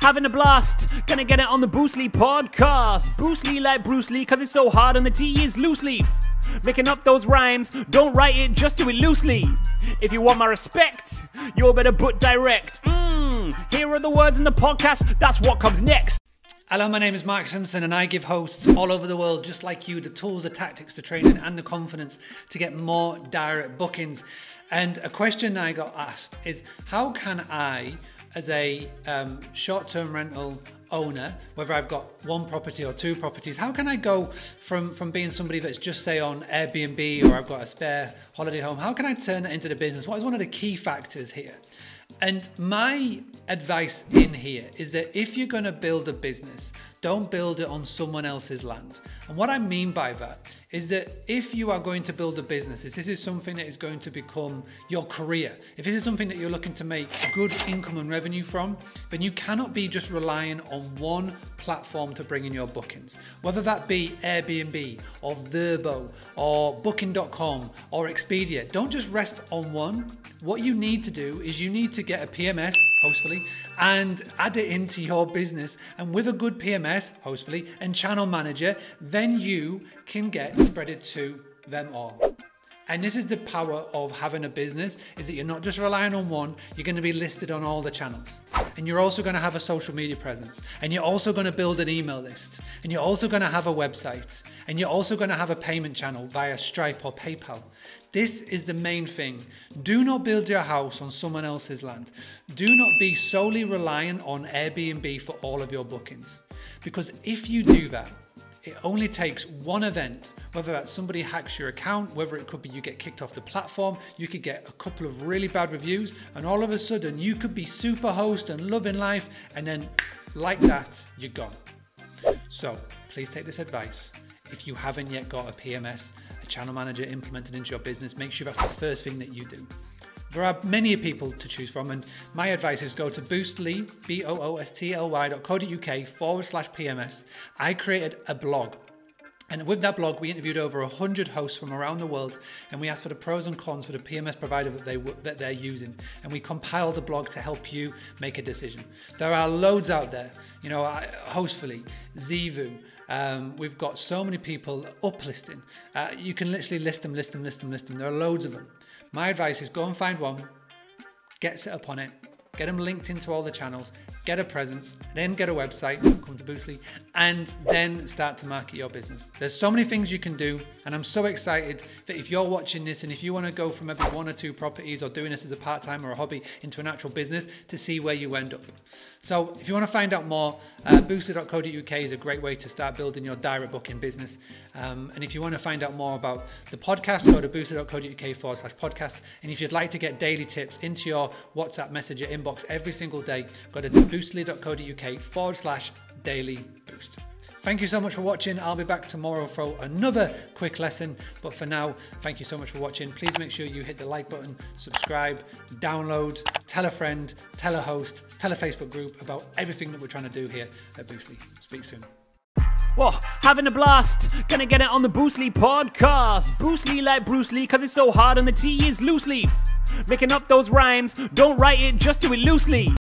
having a blast. Gonna get it on the Bruce Lee podcast. Bruce Lee like Bruce Lee, cause it's so hard and the T is loose leaf. Making up those rhymes, don't write it, just do it loosely. If you want my respect, you better put direct. Here are the words in the podcast, that's what comes next. Hello, my name is Mark Simpson and I give hosts all over the world, just like you, the tools, the tactics, the training and the confidence to get more direct bookings. And a question I got asked is, how can I, as a short-term rental owner, whether I've got one property or two properties, how can I go from being somebody that's just say on Airbnb or I've got a spare holiday home, how can I turn it into the business? What is one of the key factors here? And my advice in here is that if you're going to build a business, don't build it on someone else's land. And what I mean by that is that if you are going to build a business, if this is something that is going to become your career, if this is something that you're looking to make good income and revenue from, then you cannot be just relying on one platform to bring in your bookings. Whether that be Airbnb or Verbo or Booking.com or Expedia, don't just rest on one. What you need to do is you need to get a PMS, hopefully, and add it into your business. And with a good PMS, hopefully, and channel manager, then you can get spreaded to them all. And this is the power of having a business, is that you're not just relying on one, you're going to be listed on all the channels. And you're also going to have a social media presence. And you're also going to build an email list. And you're also going to have a website. And you're also going to have a payment channel via Stripe or PayPal. This is the main thing. Do not build your house on someone else's land. Do not be solely reliant on Airbnb for all of your bookings. Because if you do that, it only takes one event, whether that's somebody hacks your account, whether it could be you get kicked off the platform, you could get a couple of really bad reviews, and all of a sudden you could be super host and loving life, and then like that, you're gone. So please take this advice. If you haven't yet got a PMS, a channel manager implemented into your business, make sure that's the first thing that you do. There are many people to choose from, and my advice is go to boostly, boostly.co.uk/PMS. I created a blog, and with that blog, we interviewed over 100 hosts from around the world, and we asked for the pros and cons for the PMS provider that they're using, and we compiled a blog to help you make a decision. There are loads out there, you know, Hostfully, Zeevoo. We've got so many people uplisting. You can literally list them. There are loads of them. My advice is go and find one, get set up on it, get them linked into all the channels, get a presence, then get a website, come to Boostly, and then start to market your business. There's so many things you can do, and I'm so excited that if you're watching this and if you want to go from maybe one or two properties or doing this as a part-time or a hobby into an actual business, to see where you end up. So if you want to find out more, boostly.co.uk is a great way to start building your direct booking business. And if you want to find out more about the podcast, go to boostly.co.uk/podcast. And if you'd like to get daily tips into your WhatsApp Messenger inbox every single day, go to boostly.co.uk/daily boost. Thank you so much for watching. I'll be back tomorrow for another quick lesson. But for now, thank you so much for watching. Please make sure you hit the like button, subscribe, download, tell a friend, tell a host, tell a Facebook group about everything that we're trying to do here at Boostly. Speak soon. Whoa, having a blast. Gonna get it on the Bruce Lee podcast. Bruce Lee like Bruce Lee, cause it's so hard and the T is loose leaf. Making up those rhymes, don't write it, just do it loosely.